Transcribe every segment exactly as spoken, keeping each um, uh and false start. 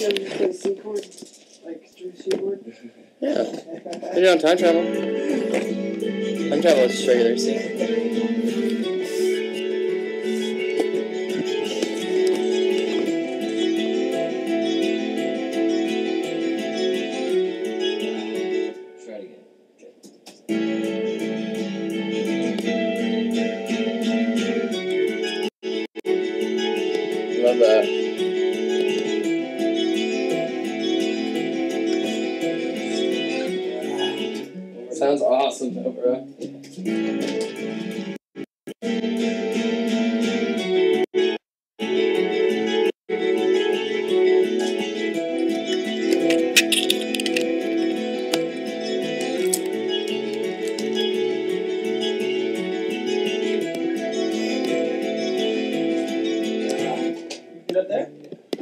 them just play C-chord? Like, through C-chord? Yeah. Put it on time travel. Time travel is just regular C. Try it again. Love that. Sounds awesome though, bro. Get up there.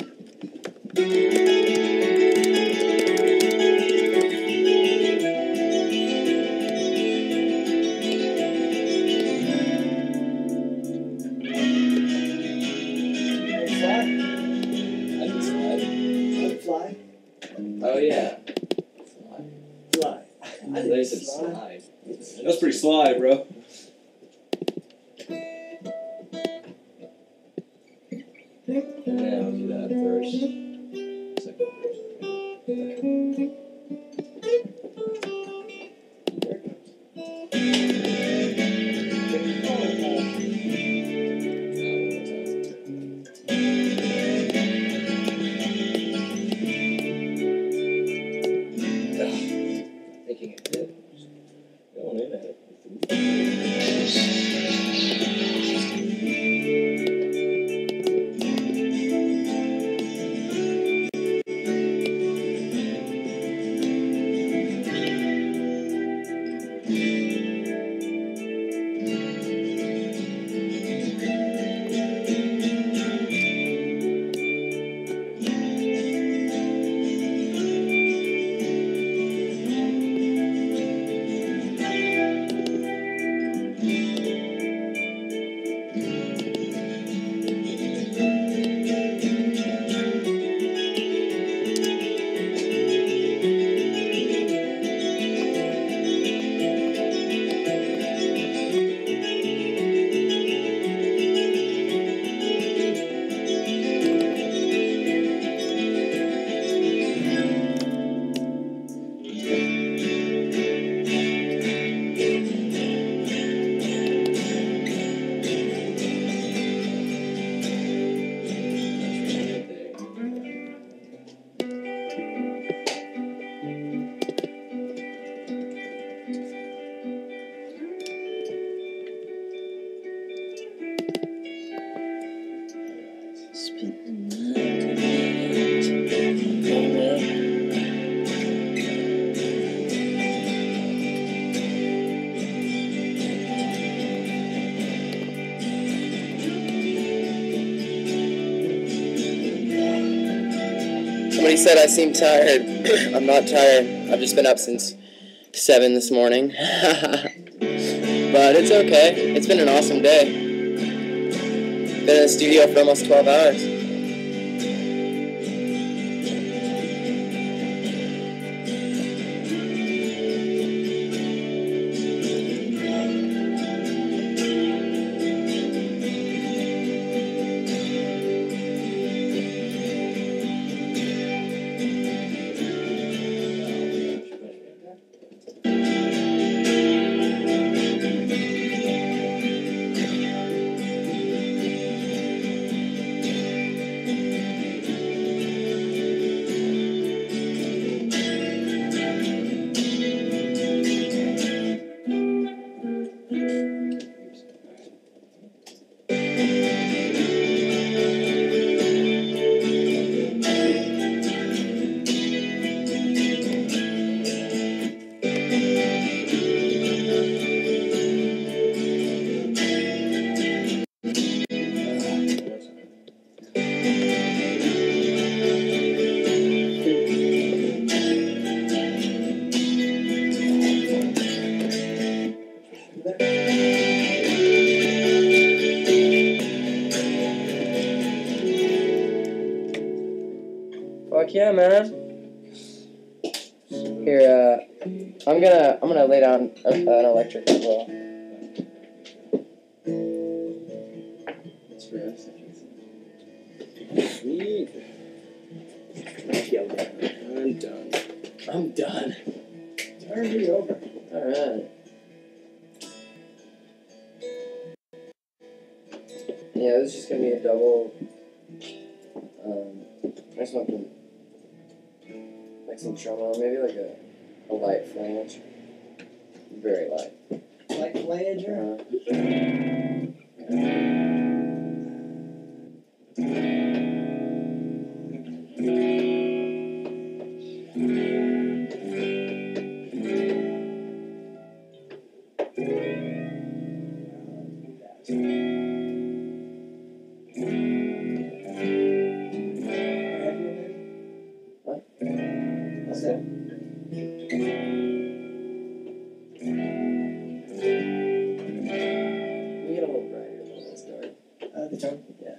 Fly? Oh yeah. Fly. I they said slide. That's pretty sly, bro. Yeah, I'll do that first. Second verse. There it goes. Thinking it did. Going in at it. Somebody said I seem tired. I'm not tired. I've just been up since seven this morning. But it's okay. It's been an awesome day. Been in the studio for almost twelve hours. Fuck yeah, man. Here, uh, I'm gonna I'm gonna lay down a, an electric as well. Sweet. I'm done. I'm done. Turn me over. All right. Yeah, this is just gonna be a double. Um, I just want them like some tremolo, maybe like a, a light flange. Very light. Like flanger. Uh, What? What's that? We get a little brighter when it's dark. Uh, the tone? Yeah.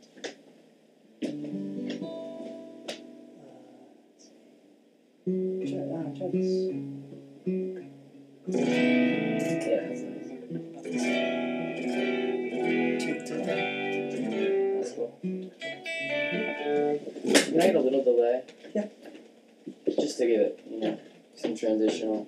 Uh, try, uh, try this. Yeah, that's nice. Two, two, That's cool. Can I get a little delay? Yeah. Just to give it, you know, some transitional.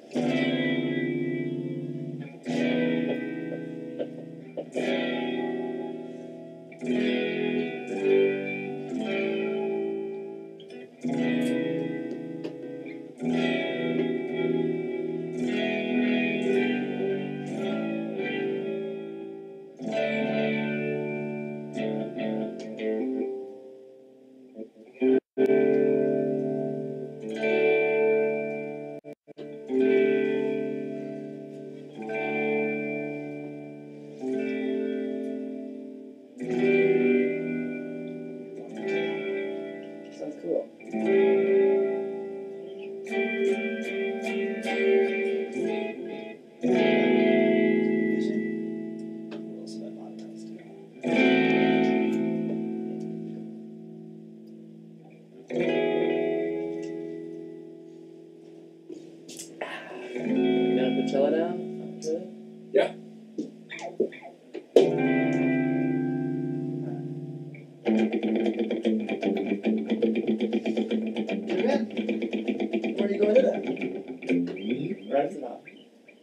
Sounds cool. You gonna put cello down? After Yeah. Where are you going to that? that? Right at the top.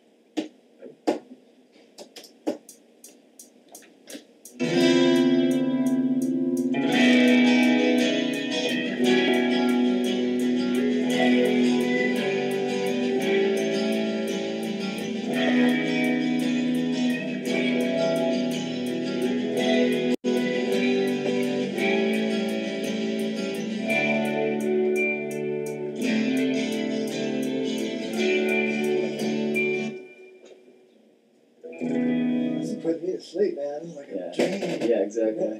This is putting me to sleep, man. This is like Yeah. a dream. Yeah, exactly.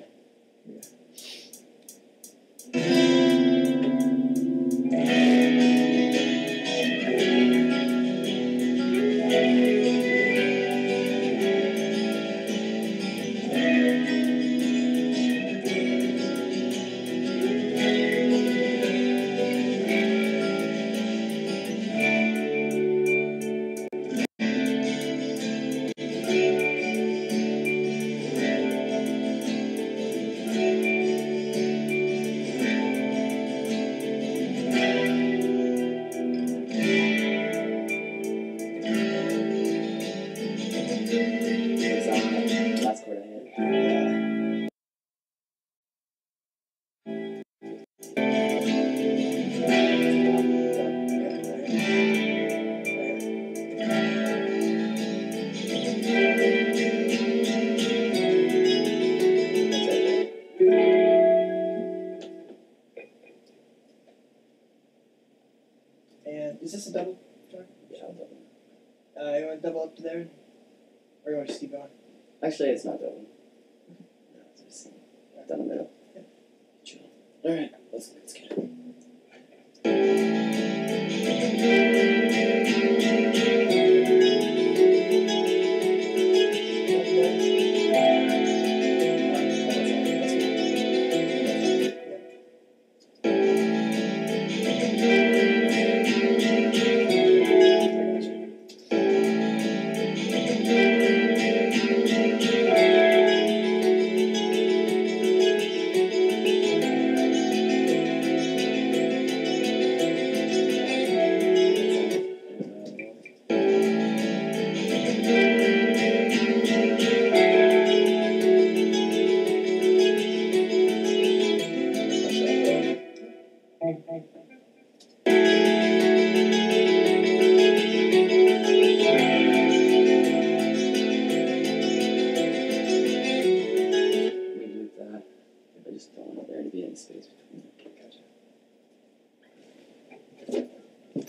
It's on last chord I hit. Yeah. And is this a double? Yeah, I'll double. Uh, you want to double up to there? Or you want to just keep going? Actually, it's not double. No, it's just single. Down the middle. Yeah. Chill. Alright, let's, let's get it.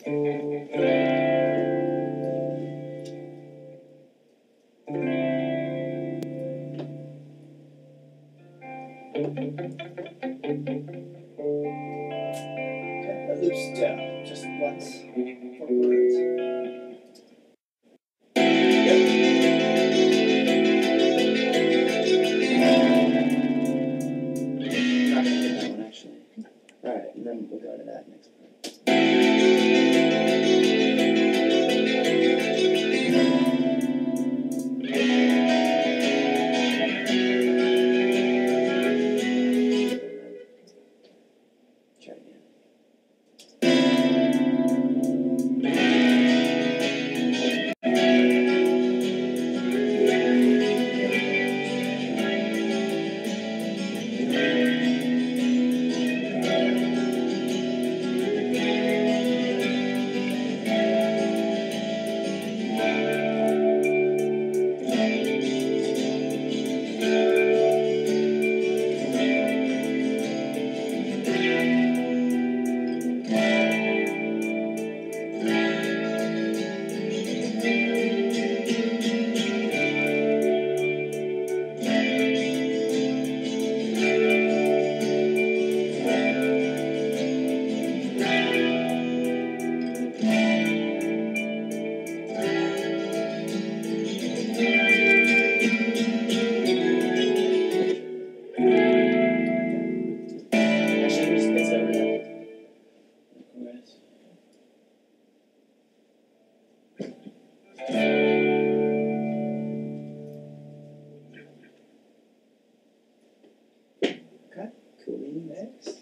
Okay, that loops down just once. Four words. I'm not gonna hit that one actually. Alright, and then we'll go to that next part. Try again. Actually, we just paste over that. Chorus. Okay. Cool beans. Next.